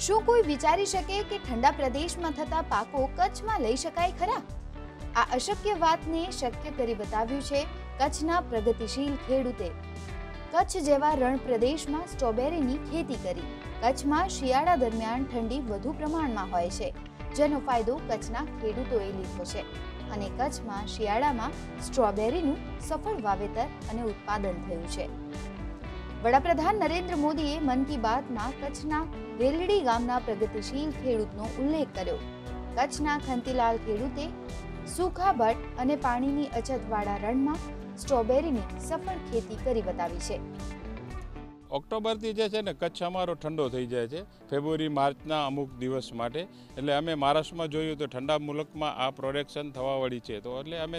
શું કોઈ વિચારી શકે કે ઠંડા પ્રદેશમાં થતા પાકો કચ્છમાં લઈ શકાય ખરા? આ અશક્ય વાતને શક્ય કરી બતાવ્યું છે કચ્છના પ્રગતિશીલ ખેડૂતે। કચ્છ જેવા રણ પ્રદેશમાં સ્ટ્રોબેરીની ખેતી કરી। કચ્છમાં શિયાળા દરમિયાન ઠંડી વધુ પ્રમાણમાં હોય છે, જેનો ફાયદો કચ્છના ખેડૂતોએ લીધો છે અને કચ્છમાં શિયાળામાં સ્ટ્રોબેરીનું સફળ વાવેતર અને ઉત્પાદન થયું છે। વડાપ્રધાન નરેન્દ્ર મોદીએ મન કી બાતમાં કચ્છના રેલડી ગામના પ્રગતિશીલ ખેડૂતનો ઉલ્લેખ કર્યો। કચ્છના ખંતીલાલ ખેડૂતે સૂખા ભટ્ટ અને પાણીની અછતવાળા રણમાં સ્ટ્રોબેરીની સફળ ખેતી કરી બતાવી છે। ઓક્ટોબરથી જે છે ને કચ્છ અમારો ઠંડો થઈ જાય છે, ફેબ્રુઆરી માર્ચના અમુક દિવસ માટે। એટલે અમે મહારાષ્ટ્રમાં જોયું તો ઠંડા મુલકમાં આ પ્રોડક્શન થવાવાળી છે, તો એટલે અમે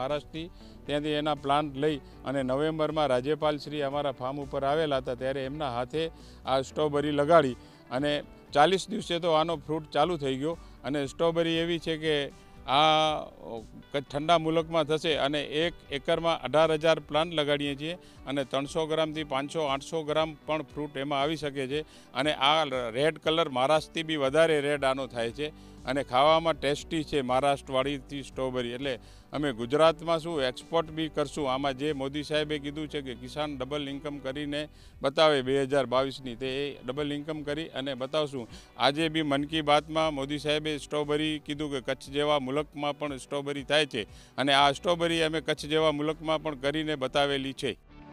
ત્યાંથી એના પ્લાન્ટ લઈ અને નવેમ્બરમાં રાજ્યપાલ શ્રી અમારા ફાર્મ ઉપર આવેલા હતા, ત્યારે એમના હાથે આ સ્ટ્રોબેરી લગાડી અને 40 દિવસે તો આનો ફ્રૂટ ચાલુ થઈ ગયો। અને સ્ટ્રોબેરી એવી છે કે આ ઠંડા મુલકમાં થશે અને 1 એકરમાં 18,000 પ્લાન્ટ લગાડીએ છીએ અને 300 ગ્રામથી 500-800 ગ્રામ પણ ફ્રૂટ એમાં આવી શકે છે। અને આ રેડ કલર મહારાષ્ટ્રથી બી વધારે રેડ આનો થાય છે અને ખાવામાં ટેસ્ટી છે મહારાષ્ટ્રવાળીથી સ્ટ્રોબેરી। એટલે અમે ગુજરાતમાં શું એક્સપોર્ટ બી કરશું। આમાં જે મોદી સાહેબે કીધું છે કે કિસાન ડબલ ઇન્કમ કરીને બતાવે 2022ની, તે ડબલ ઇન્કમ કરી અને બતાવશું। આજે બી મન કી બાતમાં મોદી સાહેબે સ્ટ્રોબેરી કીધું કે કચ્છ જેવા મુલકમાં પણ સ્ટ્રોબેરી થાય છે અને આ સ્ટ્રોબેરી અમે કચ્છ જેવા મુલકમાં પણ કરીને બતાવેલી છે।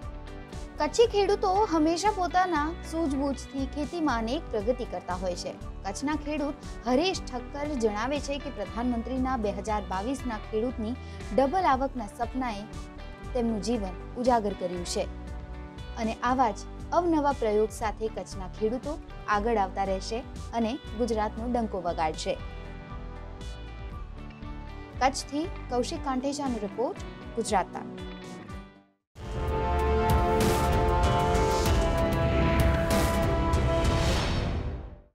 કચ્છી ખેડૂતો હંમેશા પોતાના સૂઝબૂછથી ખેતીમાં અનેક પ્રગતિ કરતા હોય છે। કચ્છના ખેડૂત હરેશ ઠક્કર જણાવે છે કે પ્રધાનમંત્રીના 2022ના ખેડૂતની ડબલ આવકના સપનાએ તેમનું જીવન ઉજાગર કર્યું છે અને આવા જ અવનવા પ્રયોગ સાથે કચ્છના ખેડૂતો આગળ આવતા રહેશે અને ગુજરાતનો ડંકો વગાડશે। કચ્છથી કૌશિક કાંઠેજાનો રિપોર્ટ, ગુજરાત તક।